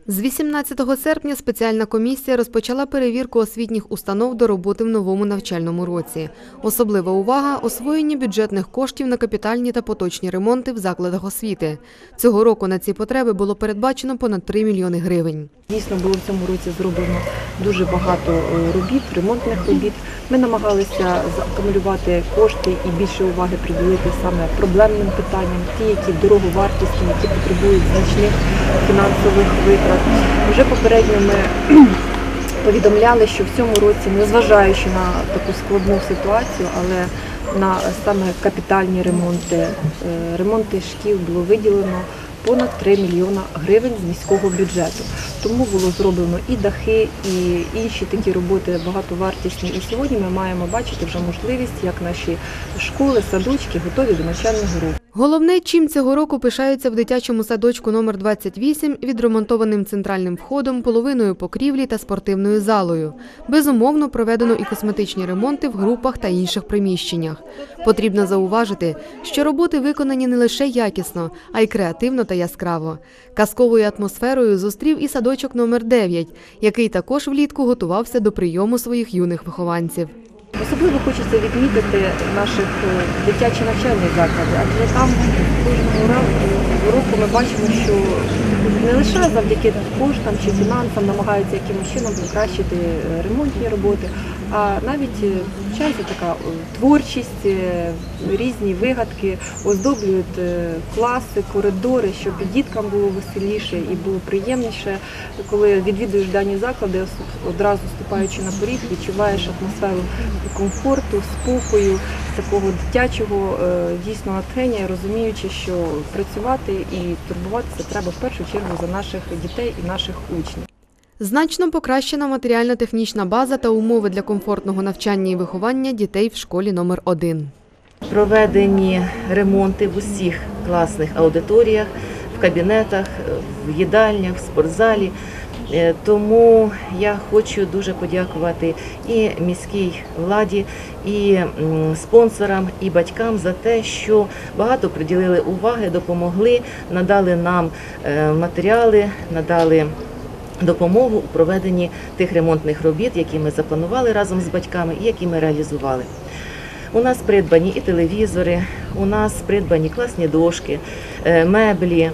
З 18 серпня спеціальна комісія розпочала перевірку освітніх установ до роботи в новому навчальному році. Особлива увага – освоєння бюджетних коштів на капітальні та поточні ремонти в закладах освіти. Цього року на ці потреби було передбачено понад 3 мільйони гривень. Дійсно, було в цьому році зроблено дуже багато робіт, ремонтних робіт. Ми намагалися закумулювати кошти і більше уваги приділити саме проблемним питанням, ті, які дороговартісні, які потребують значних фінансових витрат. Вже попередньо ми повідомляли, що в цьому році, незважаючи на таку складну ситуацію, але на саме капітальні ремонти шкіл було виділено понад 3 мільйона гривень з міського бюджету. Тому було зроблено і дахи, і інші такі роботи багатовартісні. І сьогодні ми маємо бачити вже можливість, як наші школи, садочки готові до навчального року. Головне, чим цього року пишаються в дитячому садочку номер 28 – відремонтованим центральним входом, половиною покрівлі та спортивною залою. Безумовно, проведено і косметичні ремонти в групах та інших приміщеннях. Потрібно зауважити, що роботи виконані не лише якісно, а й креативно та яскраво. Казковою атмосферою зустрів і садочок номер 9, який також влітку готувався до прийому своїх юних вихованців. Особливо хочеться відмітити наших дитячі навчальні заклади, адже там кожного року ми бачимо, що не лише завдяки коштам чи фінансам намагаються якимось чином покращити ремонтні роботи, а навіть вчається така творчість, різні вигадки, оздоблюють класи, коридори, щоб діткам було веселіше і було приємніше. Коли відвідуєш дані заклади, одразу вступаючи на поріг, відчуваєш атмосферу комфорту, спокою, такого дитячого дійсно натхнення, розуміючи, що працювати і турбуватися треба в першу чергу за наших дітей і наших учнів. Значно покращена матеріально-технічна база та умови для комфортного навчання і виховання дітей в школі номер 1. Проведені ремонти в усіх класних аудиторіях, в кабінетах, в їдальнях, в спортзалі. Тому я хочу дуже подякувати і міській владі, і спонсорам, і батькам за те, що багато приділили уваги, допомогли, надали нам матеріали, надали допомогу у проведенні тих ремонтних робіт, які ми запланували разом з батьками і які ми реалізували. У нас придбані і телевізори, у нас придбані класні дошки, меблі,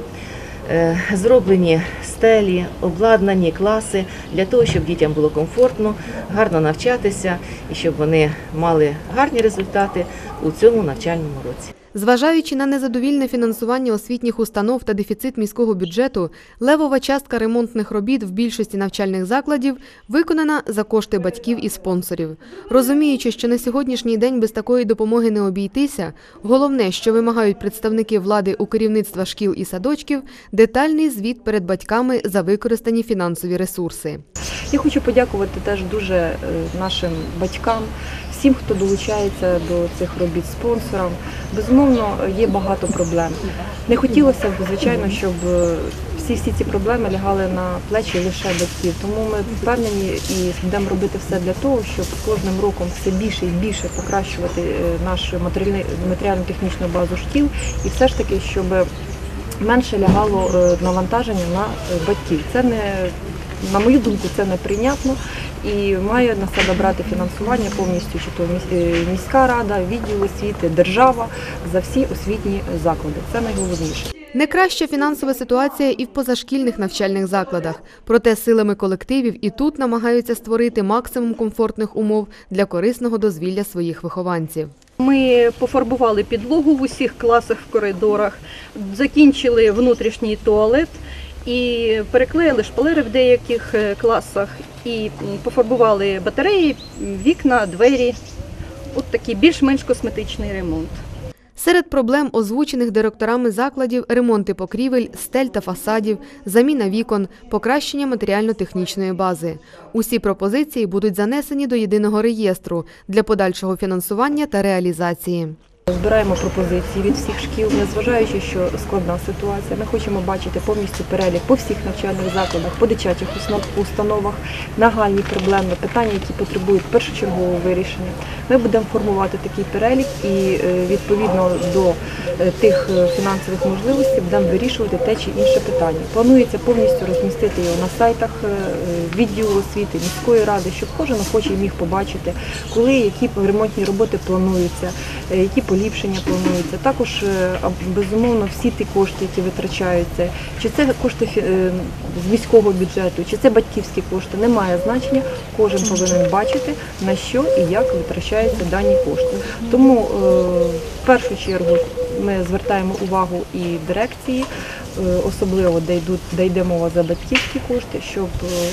зроблені стелі, обладнані класи для того, щоб дітям було комфортно, гарно навчатися і щоб вони мали гарні результати у цьому навчальному році. Зважаючи на незадовільне фінансування освітніх установ та дефіцит міського бюджету, левова частка ремонтних робіт в більшості навчальних закладів виконана за кошти батьків і спонсорів. Розуміючи, що на сьогоднішній день без такої допомоги не обійтися, головне, що вимагають представники влади у керівництва шкіл і садочків – детальний звіт перед батьками за використані фінансові ресурси. Я хочу подякувати теж дуже нашим батькам, всім, хто долучається до цих робіт, спонсорам. Безумовно, є багато проблем. Не хотілося б, звичайно, щоб всі ці проблеми лягали на плечі лише батьків. Тому ми впевнені і будемо робити все для того, щоб кожним роком все більше і більше покращувати нашу матеріально-технічну базу шкіл і все ж таки, щоб менше лягало навантаження на батьків. Це не, на мою думку, це неприйнятно і має на себе брати фінансування повністю, чи то міська рада, відділ освіти, держава за всі освітні заклади. Це найголовніше. Не краща фінансова ситуація і в позашкільних навчальних закладах. Проте силами колективів і тут намагаються створити максимум комфортних умов для корисного дозвілля своїх вихованців. Ми пофарбували підлогу в усіх класах в коридорах, закінчили внутрішній туалет і переклеїли шпалери в деяких класах і пофарбували батареї, вікна, двері. От такий більш-менш косметичний ремонт. Серед проблем, озвучених директорами закладів, ремонти покрівель, стель та фасадів, заміна вікон, покращення матеріально-технічної бази. Усі пропозиції будуть занесені до єдиного реєстру для подальшого фінансування та реалізації. Збираємо пропозиції від всіх шкіл, незважаючи, що складна ситуація. Ми хочемо бачити повністю перелік по всіх навчальних закладах, по дитячих установах, нагальні проблеми, питання, які потребують першочергового вирішення. Ми будемо формувати такий перелік і відповідно до тих фінансових можливостей будемо вирішувати те чи інше питання. Планується повністю розмістити його на сайтах відділу освіти, міської ради, щоб кожен охочий міг побачити, коли які ремонтні роботи плануються, які поліпшення плануються. Також, безумовно, всі ті кошти, які витрачаються, чи це кошти з міського бюджету, чи це батьківські кошти, не має значення. Кожен повинен бачити, на що і як витрачаються дані кошти. Тому, в першу чергу, ми звертаємо увагу і дирекції, особливо, де йде мова за батьківські кошти, щоб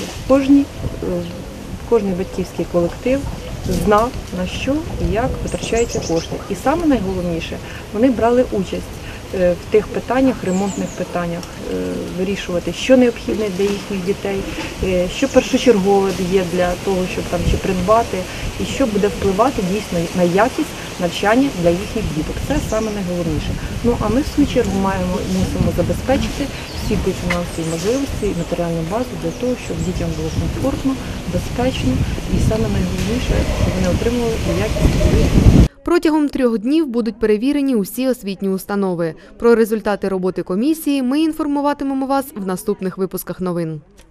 кожний батьківський колектив знав, на що і як витрачаються кошти. І саме найголовніше, вони брали участь в тих питаннях, ремонтних питаннях, вирішувати, що необхідне для їхніх дітей, що першочергове є для того, щоб там чи придбати, і що буде впливати дійсно на якість навчання для їхніх діток. Це саме найголовніше. Ну а ми в свою чергу мусимо забезпечити всі ті фінансові можливості і матеріальну базу для того, щоб дітям було комфортно, безпечно і саме найголовніше, щоб вони отримували якісні освіту. Протягом 3 днів будуть перевірені усі освітні установи. Про результати роботи комісії ми інформуватимемо вас в наступних випусках новин.